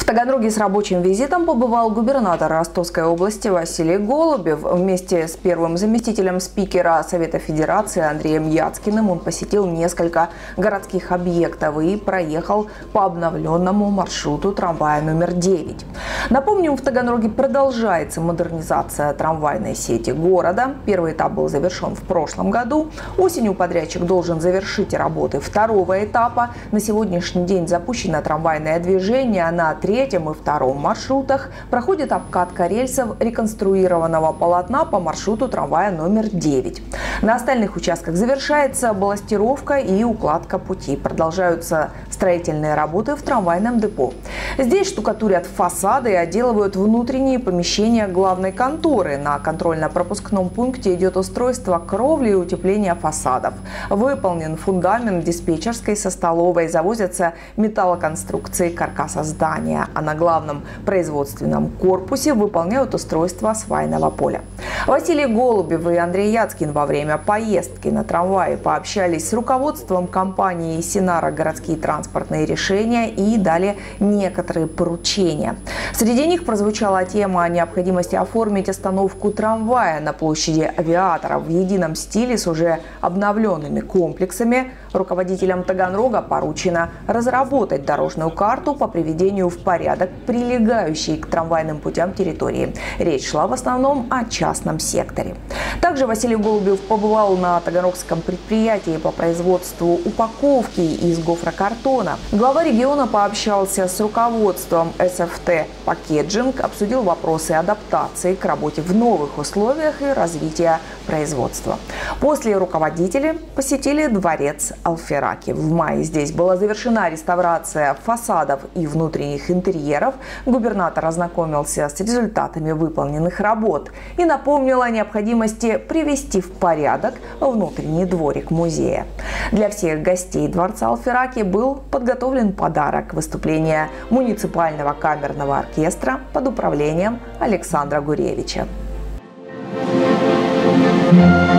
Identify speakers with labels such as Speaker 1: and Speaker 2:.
Speaker 1: Таганроге с рабочим визитом побывал губернатор Ростовской области Василий Голубев. Вместе с первым заместителем спикера Совета Федерации Андреем Яцкиным он посетил несколько городских объектов и проехал по обновленному маршруту трамвая номер 9. Напомним, в Таганроге продолжается модернизация трамвайной сети города. Первый этап был завершен в прошлом году. Осенью подрядчик должен завершить работы второго этапа. На сегодняшний день запущено трамвайное движение на третьем и втором маршрутах. Проходит обкатка рельсов реконструированного полотна по маршруту трамвая номер 9. На остальных участках завершается балластировка и укладка пути. Продолжаются строительные работы в трамвайном депо. Здесь штукатурят фасады и отделывают внутренние помещения главной конторы. На контрольно-пропускном пункте идет устройство кровли и утепление фасадов. Выполнен фундамент диспетчерской со столовой. Завозятся металлоконструкции каркаса здания. А на главном производственном корпусе выполняют устройство свайного поля. Василий Голубев и Андрей Яцкин во время поездки на трамвае пообщались с руководством компании «Синара городские транспортные решения» и дали некоторые поручения. Среди них прозвучала тема о необходимости оформить остановку трамвая на площади Авиаторов в едином стиле с уже обновленными комплексами. Руководителям Таганрога поручено разработать дорожную карту по приведению в порядок прилегающей к трамвайным путям территории. Речь шла в основном о частном секторе. Также Василий Голубев побывал на таганрогском предприятии по производству упаковки из гофрокартона. Глава региона пообщался с руководством СФТ «Пакеджинг», обсудил вопросы адаптации к работе в новых условиях и развития производства. После руководители посетили дворец Алфераки. В мае здесь была завершена реставрация фасадов и внутренних интерьеров. Губернатор ознакомился с результатами выполненных работ и напомнил о необходимости привести в порядок внутренний дворик музея. Для всех гостей дворца Алфераки был подготовлен подарок – выступление муниципального камерного оркестра под управлением Александра Гуревича.